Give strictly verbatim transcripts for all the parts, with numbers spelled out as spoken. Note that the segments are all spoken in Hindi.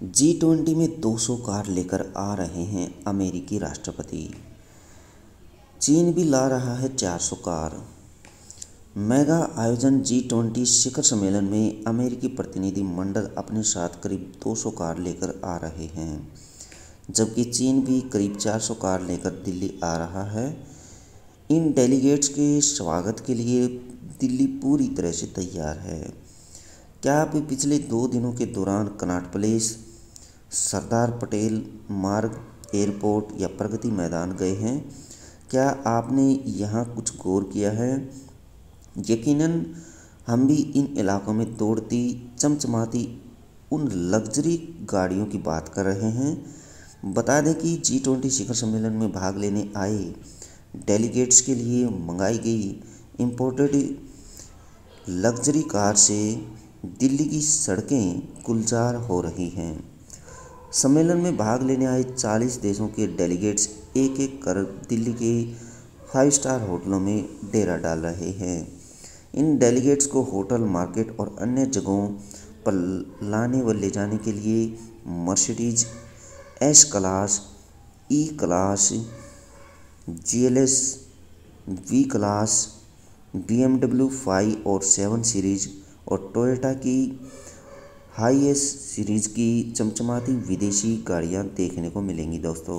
जी ट्वेंटी में दो सौ कार लेकर आ रहे हैं अमेरिकी राष्ट्रपति। चीन भी ला रहा है चार सौ कार। मेगा आयोजन जी ट्वेंटी शिखर सम्मेलन में अमेरिकी प्रतिनिधि मंडल अपने साथ करीब दो सौ कार लेकर आ रहे हैं, जबकि चीन भी करीब चार सौ कार लेकर दिल्ली आ रहा है। इन डेलीगेट्स के स्वागत के लिए दिल्ली पूरी तरह से तैयार है। क्या आप पिछले दो दिनों के दौरान कनॉट प्लेस, सरदार पटेल मार्ग, एयरपोर्ट या प्रगति मैदान गए हैं? क्या आपने यहाँ कुछ गौर किया है? यकीनन हम भी इन इलाकों में दौड़ती चमचमाती उन लग्जरी गाड़ियों की बात कर रहे हैं। बता दें कि जी ट्वेंटी शिखर सम्मेलन में भाग लेने आए डेलीगेट्स के लिए मंगाई गई इंपोर्टेड लग्जरी कार से दिल्ली की सड़कें गुलजार हो रही हैं। सम्मेलन में भाग लेने आए चालीस देशों के डेलीगेट्स एक एक कर दिल्ली के फाइव स्टार होटलों में डेरा डाल रहे हैं। इन डेलीगेट्स को होटल, मार्केट और अन्य जगहों पर लाने व ले जाने के लिए Mercedes S class, E class, G L S, V class, B M W five और सेवन सीरीज और टोयोटा की हाईएस सीरीज की चमचमाती विदेशी गाड़ियां देखने को मिलेंगी। दोस्तों,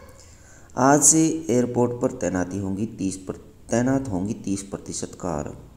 आज से एयरपोर्ट पर तैनाती होंगी तीस पर तैनात होंगी तीस प्रतिशत कार।